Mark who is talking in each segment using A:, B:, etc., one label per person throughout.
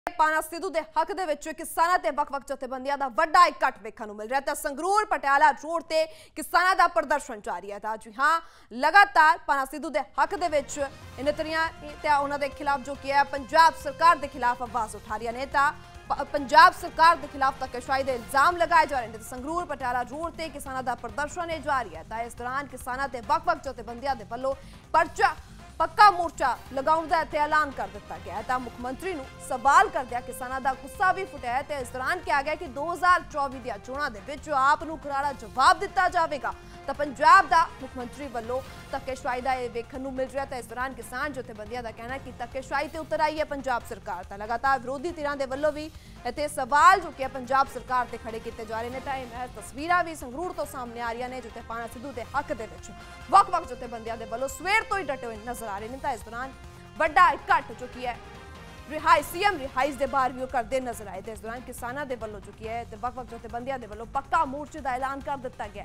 A: पाना सिद्धू के हक दे विच किसानां ते वख-वख जथेबंदियां दा वड्डा इकट्ठ वेखण नूं मिल रहा है। संगरूर पटियाला रोड ते किसानां दा प्रदर्शन जारी है। जी हाँ, लगातार पाना सिद्धू के हक दे विच नितरियां ते उन्हां दे खिलाफ जो कि है पंजाब सरकार के खिलाफ आवाज उठा रही ने। पंजाब सरकार के खिलाफ धक्केशाही के इल्जाम लगाए जा रहे हैं। संगरूर पटियाला रोड से किसानों का प्रदर्शन जारी है। इस दौरान किसानों के वख-वख जथेबंदियों के वलों परचा पक्का मोर्चा लगाने का इत्थे ऐलान कर दिता गया है। मुख्यमंत्री नूं सवाल करदिया किसानों का गुस्सा भी फुटिया है। इस दौरान कहा गया कि 2024 दी चोणां दे विच आप नूं करारा जवाब दिता जाएगा। तो पंजाब का मुख्यमंत्री वालों धक्केशाही का वेखण नूं मिल रहा है। इस दौरान किसान जथेबंदियों का कहना है कि धक्केशाही ते उतर आई है पंजाब सरकार। तो लगातार विरोधी धिरां दे वल्लों भी इत्थे सवाल जो कि पंजाब सरकार ते खड़े किए जा रहे हैं। तो यह तस्वीरां भी संगरूर तो सामने आ रही ने जिथे पाना सिद्धू के हक दे विच वख-वख जथेबंदियों के वल्लों सवेर तो ही डटे हुए नजर आ रहे हैं। तो इस दौरान बड़ा इकट्ठ जो कि है रिहाई सीएम रिहाइश के बाहर भी करते नजर आए। इस दौरान किसानों के वल्लों जो कि है वख-वख जथेबंदियों के वल्लों पक्का मोर्चे का ऐलान कर दिता गया।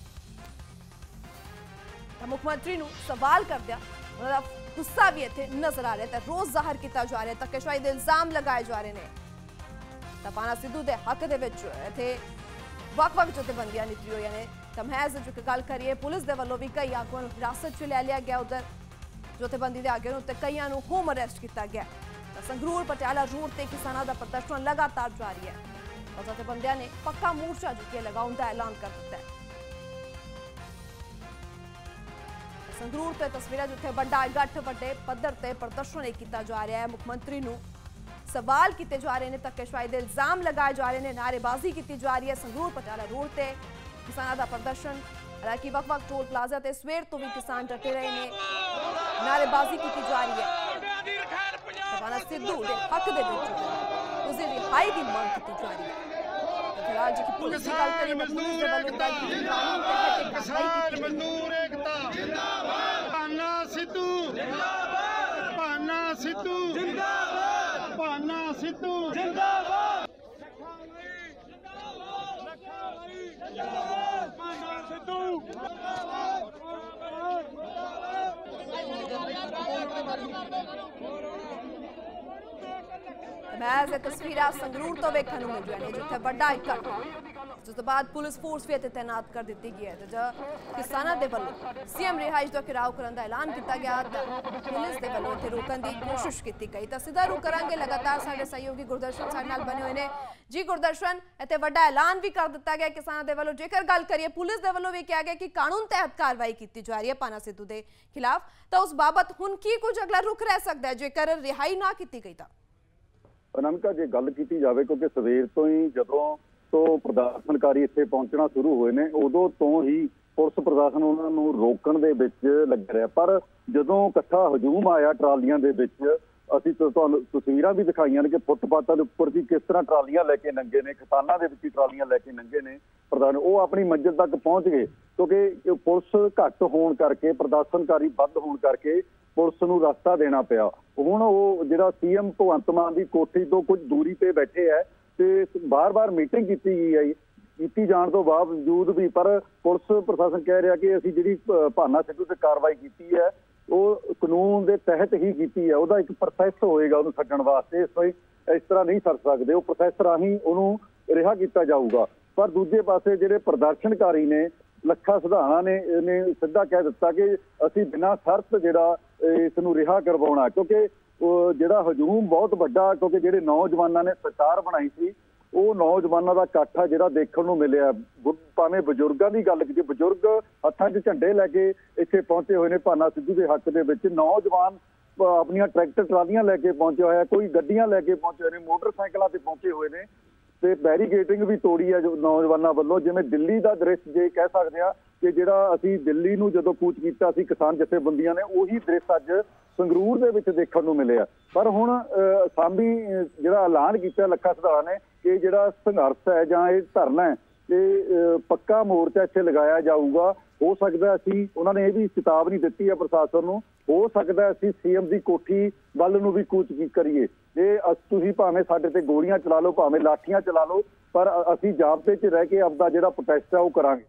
A: मुख्यमंत्री नूं सवाल करदिया उन्हां दा गुस्सा भी इत्थे नजर आ रहा है। रोज जाहिर किया जा रहा है, धक्केशाही के इल्जाम लगाए जा रहे हैं। तो पाना सिद्धू के हक दे विच इत्थे वख-वख जथेबंदियां नितरी हुई ने। तो महज जो गल करिए पुलिस के वलों भी कई आगुआं नूं हिरासत च लै लिया गया। उधर जथेबंदी के आगे ते कईयां नूं होम अरेस्ट किया गया। तो संगरूर पटियाला रोड से किसानों का प्रदर्शन लगातार जारी है और जथेबंदियां ने पक्का मोर्चा जो कि लगाने का ऐलान कर दिता है। संगरूर ते तस्वीरें जिथे बड़ा इकट्ठ बड़े पद्धर ते प्रदर्शन किया जा रहा है। मुख्यमंत्री नूं सवाल किए जा रहे हैं, धक्केशाही के इल्जाम लगाए जा रहे हैं, नारेबाजी की जा रही है। संगरूर पटियाला रोड से किसानों का प्रदर्शन, हालांकि वख-वख टोल प्लाजा ते सवेर तो भी किसान डटे रहे हैं, नारेबाजी की जा रही है। पाना सिद्धू के हक दे विच उसकी रिहाई की मांग की जा रही है। फिलहाल जी पुलिस की गल करें तो पुलिस के वल्लों कानून तहत कार्रवाई की।
B: पाना सिद्धू जिंदाबाद, पाना सिद्धू जिंदाबाद, पाना सिद्धू जिंदाबाद, पाना सिद्धू
A: महज तस्वीर संगरूर तो वेखण नूं मिल रही है जिथे बड़ा इकट्ठ, जिस तो बाद पुलिस फोर्स भी इत्थे तैनात कर दी गई है। तो किसानों के वलों सीएम रिहाइश का घेराव करने का ऐलान किया गया। पुलिस के वलों इत्थे रोकने की कोशिश की गई। तो सीधा रुख करांगे, लगातार साडे सहयोगी गुरदर्शन साडे नाल बने हुए हैं। जी गुरदर्शन, इत्थे बड़ा ऐलान भी कर दिता गया किसानों के वलों। जेकर गल करिए पुलिस के वलों भी कहा गया कि कानून तहत कार्रवाई की जा रही है पाना सिद्धू के खिलाफ। तो उस बाबत हुण की कुछ अगला रुख रह सकता है जेकर रिहाई ना की गई? तो
C: अनमिका जे गल की जाए क्योंकि सवेर तो ही जदों तो प्रदर्शनकारी इत्थे पहुंचना शुरू हुए ने उदों तो ही पुलिस प्रशासन उन्हां नूं रोकण दे विच लग रहा। पर जदों इकट्ठा हजूम आया ट्रालियां दे विच, असीं तुहानूं तस्वीरां भी दिखाईयां ने कि फुटपाथां दे उप्पर भी किस तरह ट्रालियां लैके नंगे ने, खतानां दे विच ही ट्रालियां लैके नंगे ने। प्रधान वो अपनी मंजिल तक पहुंच गए क्योंकि पुलिस घट होण करके, प्रदर्शनकारी वध होण करके पुलिस नूं रस्ता देना पिया। हुण वो जिहड़ा सीएम भगवंत मान की कोठी तो कुछ दूरी पे बैठे है ते बार बार मीटिंग की गई है, की जाण तो बावजूद भी पर पुलिस प्रशासन कह रहा कि असीं जिहड़ी पाना सिद्धू ते कार्रवाई की है वो कानून के तहत ही की है, वह एक प्रोसैस होएगा उन्होंने छड्डण वास्ते। इस तरह नहीं छड्ड सकते, वो प्रोसैस राही उन्होंने रिहा किया जाऊगा। पर दूजे पासे जिहड़े प्रदर्शनकारी ने लखा सिधाणा ने सीधा कह दिता कि असीं बिना शर्त जिहड़ा इस नूं रिहा करवाउणा, क्योंकि जिहड़ा हजूम बहुत वड्डा, क्योंकि जिहड़े नौजवानों ने सरकार बनाई सी वो नौजवानों का इकट्ठा जिहड़ा देखण नूं मिलिया। भावें बजुर्गों की गल कीती, बजुर्ग हत्थां 'च झंडे लैके इत्थे पहुंचे हुए ने पाना सिद्धू के हक दे विच, नौजवान अपनी ट्रैक्टर ट्रालियां लैके पहुंचे हुए, कोई गड्डियां लैके पहुंचे हुए, मोटरसाइकिलों से पहुंचे हुए ने ते बैरीगेटिंग भी तोड़ी है जो नौजवानों वालों। जिवें दिल्ली का दृश्य जे कह सकते हैं कि जिहड़ा असीं दिल्ली नूं जदों कूच कीता सी किसान जथेबंदियां ने, उही दृश्य अज संगरूर दे विच देखण नूं मिलिआ। पर हुण सांभी जिहड़ा ऐलान कीता लखा सिधाणा ने कि जिहड़ा संघर्ष है जां इह धरना है ये पक्का मोर्चा इत्थे लगाया जाऊगा। हो सकदा असीं उन्होंने ये भी चेतावनी दी है प्रशासन नूं, हो सकदा असीं सीएम की कोठी वल नूं भी कूच करिए। ये तुसीं भावें साडे ते गोलियां चला लो, भावें लाठियां चला लो, पर असीं जाबते च रह के आपदा जिहड़ा प्रोटेस्ट है वो करांगे।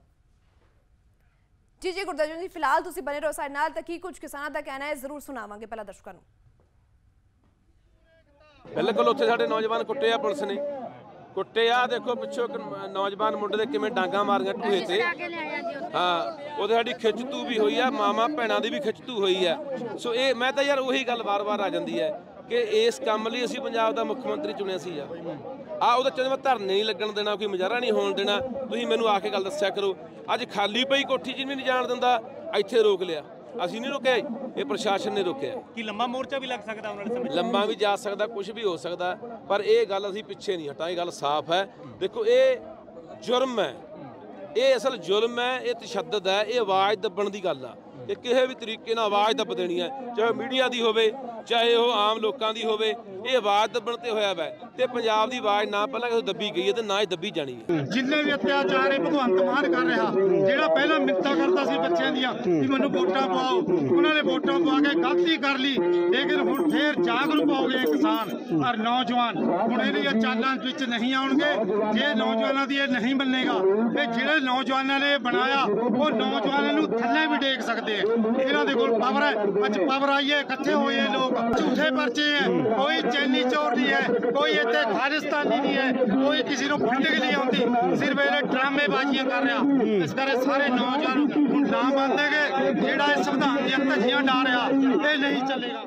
A: जी जी गुरदर्शन जी, फिलहाल तुसीं बने रहो साडे नाल। तां की कुछ किसानां दा कहना है जरूर सुणावांगे, पहला दर्शकां नूं।
D: बिल्कुल उत्थे साडे नौजवान कुट्टे आ पुलिस ने कुट्टे आ देखो पिछों नौजवान मुंडे दे किवें डांगा मारियां टूहे ते हाँ ਉਹਦੇ ਸਾਡੀ ਖਿੱਚਤੂ ਵੀ ਹੋਈ ਆ ਮਾਮਾ ਭੈਣਾਂ ਦੀ ਵੀ ਖਿੱਚਤੂ ਹੋਈ ਆ ਸੋ ਇਹ ਮੈਂ ਤਾਂ ਯਾਰ ਉਹੀ ਗੱਲ ਵਾਰ-ਵਾਰ ਆ ਜਾਂਦੀ ਹੈ ਕਿ ਇਸ ਕੰਮ ਲਈ ਅਸੀਂ ਪੰਜਾਬ ਦਾ ਮੁੱਖ ਮੰਤਰੀ ਚੁਣਿਆ ਸੀ ਯਾਰ ਉਹਦੇ ਚ ਮੈਂ ਧਰਨੇ ਨਹੀਂ ਲੱਗਣ ਦੇਣਾ ਕੋਈ ਮੁਜ਼ਾਹਰਾ ਨਹੀਂ ਹੋਣ ਦੇਣਾ ਤੁਸੀਂ ਮੈਨੂੰ ਆ ਕੇ ਗੱਲ ਦੱਸਿਆ ਕਰੋ ਅੱਜ ਖਾਲੀ ਪਈ ਕੋਠੀ 'ਚ ਵੀ ਨਹੀਂ ਜਾਣ ਦਿੰਦਾ ਇੱਥੇ ਰੋਕ ਲਿਆ ਅਸੀਂ ਨਹੀਂ ਰੋਕਿਆ ਇਹ ਪ੍ਰਸ਼ਾਸਨ ਨੇ ਰੋਕਿਆ
E: ਕੀ ਲੰਮਾ ਮੋਰਚਾ ਵੀ ਲੱਗ ਸਕਦਾ ਉਹਨਾਂ ਦੇ ਸਮੇਂ
D: ਲੰਮਾ ਵੀ ਜਾ ਸਕਦਾ ਕੁਝ ਵੀ ਹੋ ਸਕਦਾ ਪਰ ਇਹ ਗੱਲ ਅਸੀਂ ਪਿੱਛੇ ਨਹੀਂ ਹਟਾਂ ਇਹ ਗੱਲ ਸਾਫ਼ ਹੈ ਦੇਖੋ ਇਹ ਜੁਰਮ ਹੈ ਇਹ ਅਸਲ ਜ਼ੁਲਮ ਹੈ ਇਹ ਤਸ਼ੱਦਦ ਹੈ ਇਹ ਆਵਾਜ਼ ਦੱਬਣ ਦੀ ਗੱਲ ਆ ਕਿ ਕਿਸੇ ਵੀ ਤਰੀਕੇ ਨਾਲ ਆਵਾਜ਼ ਦੱਬ ਦੇਣੀ ਹੈ ਚਾਹੇ ਮੀਡੀਆ ਦੀ ਹੋਵੇ ਚਾਹੇ ਉਹ ਆਮ ਲੋਕਾਂ ਦੀ ਹੋਵੇ ਇਹ ਆਵਾਜ਼ ਦੱਬਣ ਤੇ ਹੋਇਆ ਵੈ ਤੇ ਪੰਜਾਬ ਦੀ ਆਵਾਜ਼ ਨਾ ਪਹਿਲਾਂ ਕਿਸੇ ਦੱਬੀ ਗਈ ਹੈ ਤੇ ਨਾ ਹੀ ਦੱਬੀ ਜਾਣੀ ਹੈ
B: ਜਿੰਨੇ ਵੀ ਅਤਿਆਚਾਰ ਇਹ ਭਗਵੰਤ ਮਾਨ ਕਰ ਰਿਹਾ ਜਿਹੜਾ ਪਹਿਲਾਂ ਮਿੰਨਤਾਂ ਕਰਦਾ ਸੀ ਬੱਚਿਆਂ ਦੀਆਂ ਕਿ ਮੈਨੂੰ ਵੋਟਾਂ ਪਾਓ ਉਹਨਾਂ ਨੇ ਵੋਟਾਂ ਪਵਾ ਕੇ ਗਲਤੀ ਕਰ ਲਈ ਲੇਕਿਨ ਹੁਣ ਫੇਰ ਜਾਗਰੂਕ ਹੋ ਗਏ ਕਿਸਾਨ ਔਰ ਨੌਜਵਾਨ ਹੁਣ ਇਹਦੀਆਂ ਚਾਲਾਂ ਵਿੱਚ ਨਹੀਂ ਆਉਣਗੇ ਜੇ ਨੌਜਵਾਨਾਂ ਦੀ ਇਹ ਨਹੀਂ ਮੰਨੇਗਾ ਤੇ ਜਿਹੜੇ ਨੌਜਵਾਨਾਂ ਨੇ ਬਣਾਇਆ ਉਹ ਨੌਜਵਾਨਾਂ ਨੂੰ ਥੱਲੇ ਵੀ ਡੇਗ ਸਕਦੇ ਆ ਇਹਨਾਂ ਦੇ ਕੋਲ ਪਾਵਰ ਹੈ ਅੱਜ ਪਾਵਰ ਆਈ ਹੈ ਇਕੱਠੇ ਹੋਏ ਲੋਕ ਝੂਠੇ ਪਰਚੇ ਹੈ ਕੋਈ ਚੈਨੀ ਚੋਰ ਨਹੀਂ ਹੈ ਕੋਈ ਇੱਥੇ ਖਾਲਿਸਤਾਨੀ ਨਹੀਂ ਹੈ ਕੋਈ ਕਿਸੇ ਨੂੰ ਫਿੰਡਕ ਨਹੀਂ ਆਉਂਦੀ ਸਿਰਫ ਇਹ ਡਰਾਮੇਬਾਜ਼ੀਆਂ ਕਰ ਰਿਹਾ ਇਸ ਕਰਕੇ ਸਾਰੇ ਨੌਜਵਾਨ ਹੁਣ ਨਾ ਮੰਨਣਗੇ ਜਿਹੜਾ ਇਹ ਸੰਵਿਧਾਨ ਦੀਆਂ ਧੱਜੀਆਂ ਡਾ ਰਿਹਾ ਇਹ ਨਹੀਂ ਚੱਲੇਗਾ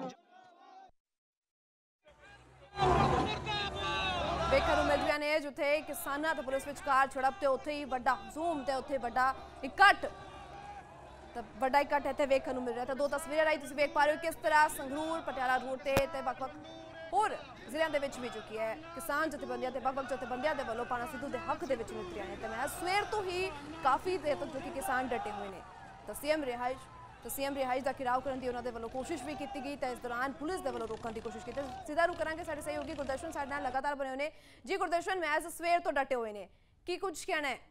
A: ਵੇਖਣ ਨੂੰ ਮਿਲ ਰਹੀਆਂ ਨੇ ਜਿੱਥੇ ਕਿਸਾਨਾਂ ਤੇ ਪੁਲਿਸ ਵਿਚਕਾਰ ਝੜਪ ਤੇ ਉੱਥੇ ਹੀ ਵੱਡਾ ਜ਼ੂਮ ਤੇ ਉੱਥੇ ਵੱਡਾ ਇਕੱਠ ਤਾਂ ਵੱਡਾ ਇਕੱਠ ਇੱਥੇ ਵੇਖਣ ਨੂੰ ਮਿਲ ਰਿਹਾ ਤਾਂ ਦੋ ਤਸਵੀਰਾਂ ਰਾਹੀਂ ਤੁਸੀਂ ਵੇਖ ਪਾ ਰਹੇ ਹੋ ਕਿਸ ਤਰ੍ਹਾਂ ਸੰਗਰੂਰ ਪਟਿਆਲਾ ਰੋਡ ਤੇ ਵੱਖ-ਵੱਖ ਹੋਰ ਜ਼ਿਲ੍ਹਿਆਂ ਦੇ ਵਿੱਚ ਵੀ ਚੁੱਕੀ ਹੈ ਕਿਸਾਨ ਜਥੇਬੰਦੀਆਂ ਤੇ ਵੱਖ-ਵੱਖ ਜਥੇਬੰਦੀਆਂ ਦੇ ਵੱਲੋਂ ਪਾਣਾ ਸਿੱਧੂ ਦੇ ਹੱਕ ਦੇ ਵਿੱਚ ਮੁੱਕਰੀਆਂ ਨੇ ਤੇ ਮੈਂ ਸਵੇਰ ਤੋਂ ਹੀ ਕਾਫੀ ਦੇਰ ਤੱਕ ਜੋ ਕਿ ਕਿਸਾਨ ਡਟੇ ਹੋਏ ਨੇ ਤਾਂ ਸੀਐਮ ਰਿਹਾਇਸ਼ ਦਾ ਘਿਰਾਓ ਕਰਨ ਦੀ ਉਹਨਾਂ ਦੇ ਵੱਲੋਂ ਕੋਸ਼ਿਸ਼ ਵੀ ਕੀਤੀ ਗਈ ਤਾਂ ਇਸ ਦੌਰਾਨ ਪੁਲਿਸ ਦੇ ਵੱਲੋਂ ਰੋਕਣ ਦੀ ਕੋਸ਼ਿਸ਼ ਕੀਤੀ ਸਿੱਧਾ ਰੂ ਕਰਾਂਗੇ ਸਾਡੇ ਸਹਿਯੋਗੀ ਗੁਰਦਰਸ਼ਨ ਸਾਡੇ ਨਾਲ ਲਗਾਤਾਰ ਬਣੇ ਹੋਏ ਨੇ ਜੀ ਗੁਰਦਰਸ਼ਨ ਮੈਂ ਸਵੇਰ ਤੋਂ ਡਟੇ ਹੋਏ ਨੇ ਕੀ ਕੁਝ ਕਹਿਣਾ ਹੈ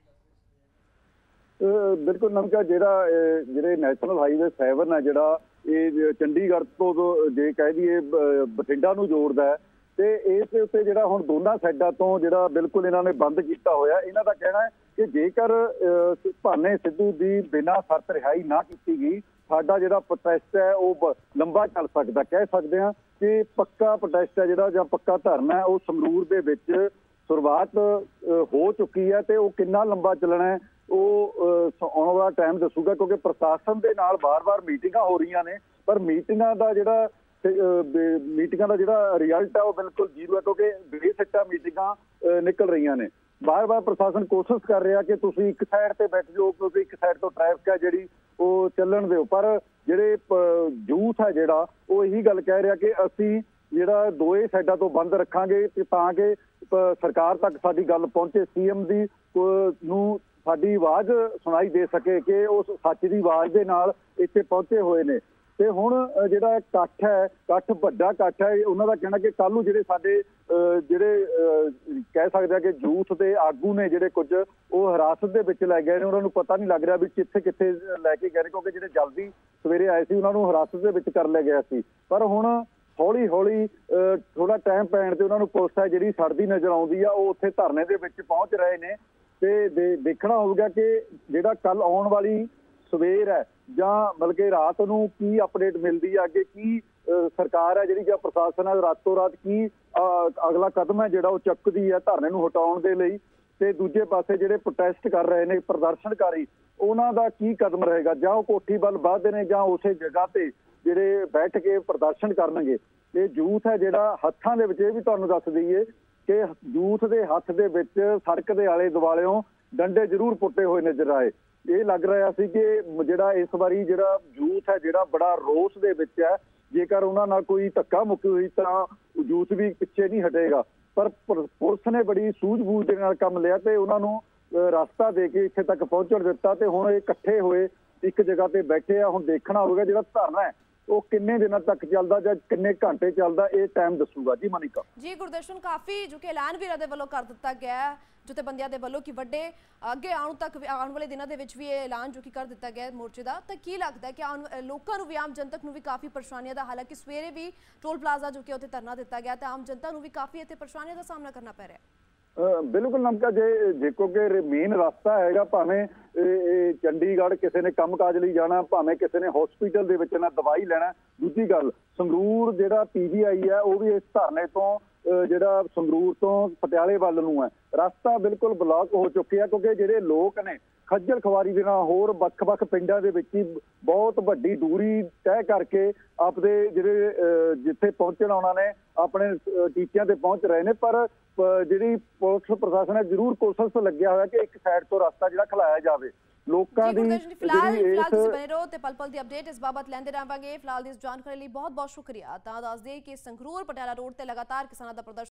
C: ਬਿਲਕੁਲ ਨਮਕਾ ਜਿਹੜੇ ਨੈਸ਼ਨਲ ਹਾਈਵੇ 7 ਹੈ ਜਿਹੜਾ ਇਹ ਚੰਡੀਗੜ੍ਹ ਤੋਂ ਜੇ ਕਹਿ ਦਈਏ ਬਠਿੰਡਾ ਨੂੰ ਜੋੜਦਾ ਹੈ ਤੇ ਇਸ ਦੇ ਉੱਤੇ ਜਿਹੜਾ ਹੁਣ ਦੋਨਾਂ ਸਾਈਡਾਂ ਤੋਂ ਜਿਹੜਾ ਬਿਲਕੁਲ ਇਹਨਾਂ ਨੇ ਬੰਦ ਕੀਤਾ ਹੋਇਆ ਇਹਨਾਂ ਦਾ ਕਹਿਣਾ ਹੈ ਕਿ ਜੇਕਰ ਭਾਨੇ ਸਿੱਧੂ ਦੀ ਬਿਨਾਂ ਸ਼ਰਤ ਰਿਹਾਈ ਨਾ ਕੀਤੀ ਗਈ ਸਾਡਾ ਜਿਹੜਾ ਪ੍ਰੋਟੈਸਟ ਹੈ ਉਹ ਲੰਬਾ ਚੱਲ ਸਕਦਾ ਕਹਿ ਸਕਦੇ ਹਾਂ ਕਿ ਪੱਕਾ ਪ੍ਰੋਟੈਸਟ ਹੈ ਜਿਹੜਾ ਜਾਂ ਪੱਕਾ ਧਰਨਾ ਹੈ ਉਹ ਸੰਗਰੂਰ ਦੇ ਵਿੱਚ ਸ਼ੁਰੂਆਤ ਹੋ ਚੁੱਕੀ ਹੈ ਤੇ ਉਹ ਕਿੰਨਾ ਲੰਬਾ ਚੱਲਣਾ ਹੈ ਉਹ ਆਉਣ ਵਾਲਾ ਟਾਈਮ ਦੱਸੂਗਾ ਕਿਉਂਕਿ ਪ੍ਰਸ਼ਾਸਨ ਦੇ ਨਾਲ ਵਾਰ-ਵਾਰ ਮੀਟਿੰਗਾਂ ਹੋ ਰਹੀਆਂ ਨੇ ਪਰ ਮੀਟਿੰਗਾਂ ਦਾ ਜਿਹੜਾ ਰਿਜ਼ਲਟ ਹੈ ਉਹ ਬਿਲਕੁਲ ਜ਼ੀਰੋ ਹੈ ਕਿਉਂਕਿ ਬੇਸਿੱਟਾ ਮੀਟਿੰਗਾਂ ਨਿਕਲ ਰਹੀਆਂ ਨੇ ਬਾਰ-ਬਾਰ ਪ੍ਰਸ਼ਾਸਨ ਕੋਸ਼ਿਸ਼ ਕਰ ਰਿਹਾ ਕਿ ਤੁਸੀਂ ਇੱਕ ਸਾਈਡ ਤੇ ਬੈਠ ਜਾਓ ਕਿਉਂਕਿ ਇੱਕ ਸਾਈਡ ਤੋਂ ਟ੍ਰੈਫਿਕ ਹੈ ਜਿਹੜੀ ਉਹ ਚੱਲਣ ਦਿਓ ਪਰ ਜਿਹੜੇ ਯੂਥ ਹੈ ਜਿਹੜਾ ਉਹ ਇਹੀ ਗੱਲ ਕਹਿ ਰਿਹਾ ਕਿ ਅਸੀਂ ਜਿਹੜਾ ਦੋਏ ਸਾਈਡਾਂ ਤੋਂ ਬੰਦ ਰੱਖਾਂਗੇ ਤੇ ਤਾਂ ਕਿ ਸਰਕਾਰ ਤੱਕ ਸਾਡੀ ਗੱਲ ਪਹੁੰਚੇ ਸੀਐਮ ਦੀ ਨੂੰ ਸਾਡੀ ਆਵਾਜ਼ ਸੁਣਾਈ ਦੇ ਸਕੇ ਕਿ ਉਸ ਸੱਚ ਦੀ ਆਵਾਜ਼ ਦੇ ਨਾਲ ਇੱਥੇ ਪਹੁੰਚੇ ਹੋਏ ਨੇ ਤੇ ਹੁਣ ਜਿਹੜਾ ਇਕੱਠ ਹੈ ਵੱਡਾ ਇਕੱਠ ਹੈ ਉਹਨਾਂ ਦਾ ਕਹਿਣਾ ਕਿ ਕੱਲ੍ਹ ਨੂੰ ਜਿਹੜੇ ਸਾਡੇ ਜਿਹੜੇ ਕਹਿ ਸਕਦੇ ਆ ਕਿ ਯੂਥ ਦੇ ਆਗੂ ਨੇ ਜਿਹੜੇ ਕੁਝ ਉਹ ਹਿਰਾਸਤ ਦੇ ਵਿੱਚ ਲੈ ਗਏ ਨੇ ਉਹਨਾਂ ਨੂੰ ਪਤਾ ਨਹੀਂ ਲੱਗ ਰਿਹਾ ਵੀ ਕਿੱਥੇ ਲੈ ਕੇ ਗਏ ਨੇ ਕਿਉਂਕਿ ਜਿਹੜੇ ਜਲਦੀ ਸਵੇਰੇ ਆਏ ਸੀ ਉਹਨਾਂ ਨੂੰ ਹਿਰਾਸਤ ਦੇ ਵਿੱਚ ਕਰ ਲਿਆ ਗਿਆ ਸੀ ਪਰ ਹੁਣ ਹੌਲੀ ਥੋੜਾ ਟਾਈਮ ਪੈਣ ਤੇ ਉਹਨਾਂ ਨੂੰ ਪੁਲਿਸ ਹੈ ਜਿਹੜੀ ਸੜਦੀ ਨਜ਼ਰ ਆਉਂਦੀ ਆ ਉਹ ਉੱਥੇ ਧਰਨੇ ਦੇ ਵਿੱਚ ਪਹੁੰਚ ਰਹੇ ਨੇ ਤੇ ਦੇਖਣਾ ਹੋਊਗਾ ਕਿ ਜਿਹੜਾ ਕੱਲ ਆਉਣ ਵਾਲੀ ਸਵੇਰ ਹੈ ਜਾਂ ਬਲਕਿ ਰਾਤ ਨੂੰ ਕੀ ਅਪਡੇਟ ਮਿਲਦੀ ਹੈ ਅੱਗੇ ਕੀ ਸਰਕਾਰ ਹੈ ਜਿਹੜੀ ਜਾਂ ਪ੍ਰਸ਼ਾਸਨ ਹੈ ਰਾਤੋਂ ਰਾਤ ਕੀ ਅਗਲਾ ਕਦਮ ਹੈ ਜਿਹੜਾ ਉਹ ਚੱਕਦੀ ਹੈ ਧਰਨੇ ਨੂੰ ਹਟਾਉਣ ਦੇ ਲਈ ਤੇ ਦੂਜੇ ਪਾਸੇ ਜਿਹੜੇ ਪ੍ਰੋਟੈਸਟ ਕਰ ਰਹੇ ਨੇ ਪ੍ਰਦਰਸ਼ਨਕਾਰੀ ਉਹਨਾਂ ਦਾ ਕੀ ਕਦਮ ਰਹੇਗਾ ਜਾਂ ਉਹ ਕੋਠੀ ਵੱਲ ਵੱਧਦੇ ਨੇ ਜਾਂ ਉਸੇ ਜਗ੍ਹਾ ਤੇ ਜਿਹੜੇ ਬੈਠ ਕੇ ਪ੍ਰਦਰਸ਼ਨ ਕਰਨਗੇ ਇਹ ਯੂਥ ਹੈ ਜਿਹੜਾ ਹੱਥਾਂ ਦੇ ਵਿੱਚ ਇਹ ਵੀ ਤੁਹਾਨੂੰ ਦੱਸ ਦਈਏ ਕਿ ਯੂਥ ਦੇ ਹੱਥ ਦੇ ਵਿੱਚ ਸੜਕ ਦੇ ਆਲੇ ਦੁਆਲਿਓਂ ਡੰਡੇ ਜ਼ਰੂਰ ਪੁੱਟੇ ਹੋਏ ਨਜ਼ਰ ਆਏ ਇਹ ਲੱਗ ਰਿਹਾ ਸੀ ਕਿ ਜਿਹੜਾ ਇਸ ਵਾਰੀ ਜਿਹੜਾ ਯੂਥ ਹੈ ਜਿਹੜਾ ਬੜਾ ਰੋਸ ਦੇ ਵਿੱਚ ਹੈ ਜੇਕਰ ਉਹਨਾਂ ਨਾਲ ਕੋਈ ਧੱਕਾ ਮੁੱਕੀ ਹੋਈ ਤਾਂ ਯੂਥ ਵੀ ਪਿੱਛੇ ਨਹੀਂ ਹਟੇਗਾ ਪਰ ਪੁਲਿਸ ਨੇ ਬੜੀ ਸੂਝ-ਬੂਝ ਦੇ ਨਾਲ ਕੰਮ ਲਿਆ ਤੇ ਉਹਨਾਂ ਨੂੰ ਰਸਤਾ ਦੇ ਕੇ ਇੱਥੇ ਤੱਕ ਪਹੁੰਚਣ ਦਿੱਤਾ ਤੇ ਹੁਣ ਇਹ ਇਕੱਠੇ ਹੋਏ ਇੱਕ ਜਗ੍ਹਾ ਤੇ ਬੈਠੇ ਆ ਹੁਣ ਦੇਖਣਾ ਹੋਵੇਗਾ ਜਿਹੜਾ ਧਰਨਾ ਹੈ ਉਹ ਕਿੰਨੇ ਦਿਨਾਂ ਤੱਕ ਚੱਲਦਾ ਜਾਂ ਕਿੰਨੇ ਘੰਟੇ ਚੱਲਦਾ ਇਹ ਟਾਈਮ ਦੱਸੂਗਾ ਜੀ ਮਨੀਕਾ
A: ਜੀ ਗੁਰਦਰਸ਼ਨ ਕਾਫੀ ਜੋ ਕਿ ਐਲਾਨ ਵੀ ਦੇ ਵੱਲੋਂ ਕਰ ਦਿੱਤਾ ਗਿਆ ਜਥੇਬੰਦੀਆਂ ਦੇ ਵੱਲੋਂ ਕਿ ਵੱਡੇ ਅੱਗੇ ਆਉਣ ਵਾਲੇ ਦਿਨਾਂ ਦੇ ਵਿੱਚ ਵੀ ਇਹ ਐਲਾਨ ਜੋ ਕਿ ਕਰ ਦਿੱਤਾ ਗਿਆ ਮੋਰਚੇ ਦਾ ਤਾਂ ਕੀ ਲੱਗਦਾ ਕਿ ਲੋਕਾਂ ਨੂੰ ਵੀ ਆਮ ਜਨਤਕ ਨੂੰ ਵੀ ਕਾਫੀ ਪਰੇਸ਼ਾਨੀਆਂ ਦਾ ਹਾਲਾਂਕਿ ਸਵੇਰੇ ਵੀ ਟੋਲ ਪਲਾਜ਼ਾ ਜੋ ਕਿ ਉੱਥੇ ਧਰਨਾ ਦਿੱਤਾ ਗਿਆ ਤਾਂ ਆਮ ਜਨਤਾ ਨੂੰ ਵੀ ਕਾਫੀ ਇੱਥੇ ਪਰੇਸ਼ਾਨੀਆਂ ਦਾ ਸਾਹਮਣਾ ਕਰਨਾ ਪੈ ਰਿਹਾ
C: ਬਿਲਕੁਲ ਨਮਕਾ ਜੇ ਕਿਉਂਕਿ ਮੇਨ ਰਸਤਾ ਹੈਗਾ ਭਾਵੇਂ ਚੰਡੀਗੜ੍ਹ ਕਿਸੇ ਨੇ ਕੰਮਕਾਜ ਲਈ ਜਾਣਾ ਭਾਵੇਂ ਕਿਸੇ ਨੇ ਹਸਪੀਟਲ ਦੇ ਵਿੱਚ ਨਾ ਦਵਾਈ ਲੈਣਾ ਦੂਜੀ ਗੱਲ ਸੰਗਰੂਰ ਜਿਹੜਾ PGI ਹੈ ਉਹ ਵੀ ਇਸ ਧਰਨੇ ਤੋਂ ਜਿਹੜਾ ਸੰਗਰੂਰ ਤੋਂ ਪਟਿਆਲੇ ਵੱਲ ਨੂੰ ਹੈ, ਰਸਤਾ ਬਿਲਕੁਲ ਬਲਾਕ ਹੋ ਚੁੱਕਿਆ ਕਿਉਂਕਿ ਜਿਹੜੇ ਲੋਕ ਨੇ ਖੱਜਲ ਖਵਾਰੀ ਦੇ ਨਾਲ ਹੋਰ ਵੱਖ-ਵੱਖ ਪਿੰਡਾਂ ਦੇ ਵਿੱਚ ਹੀ ਬਹੁਤ ਵੱਡੀ ਦੂਰੀ ਤੈਅ ਕਰਕੇ ਆਪਦੇ ਜਿਹੜੇ ਜਿੱਥੇ ਪਹੁੰਚਣਾ ਉਹਨਾਂ ਨੇ ਆਪਣੇ ਟੀਚਿਆਂ ਤੇ ਪਹੁੰਚ ਰਹੇ ਨੇ। ਪਰ ਜਿਹੜੀ ਪੁਲਿਸ ਪ੍ਰਸ਼ਾਸਨ ਹੈ ਜ਼ਰੂਰ ਕੋਸ਼ਿਸ਼ ਲੱਗਿਆ ਹੋਇਆ ਕਿ ਇੱਕ ਸਾਈਡ ਤੋਂ ਰਸਤਾ ਜਿਹੜਾ ਖਲਾਇਆ ਜਾਵੇ ਲੋਕਾਂ ਦੀ।
A: ਫਿਲਹਾਲ ਤੁਸੀਂ ਬਣੇ ਰਹੋ ਤੇ ਪਲ ਪਲ ਦੀ ਅਪਡੇਟ ਇਸ ਬਾਬਤ ਲੈਂਦੇ ਰਹਾਂਗੇ। ਫਿਲਹਾਲ ਦੀ ਇਸ ਜਾਣਕਾਰੀ ਲਈ ਬਹੁਤ ਬਹੁਤ ਸ਼ੁਕਰੀਆ। ਤਾਂ ਦੱਸ ਦਈਏ ਕਿ ਸੰਗਰੂਰ ਪਟਿਆਲਾ ਰੋਡ ਤੇ ਲਗਾਤਾਰ ਕਿਸਾਨਾਂ ਦਾ ਪ੍ਰਦਰਸ਼ਨ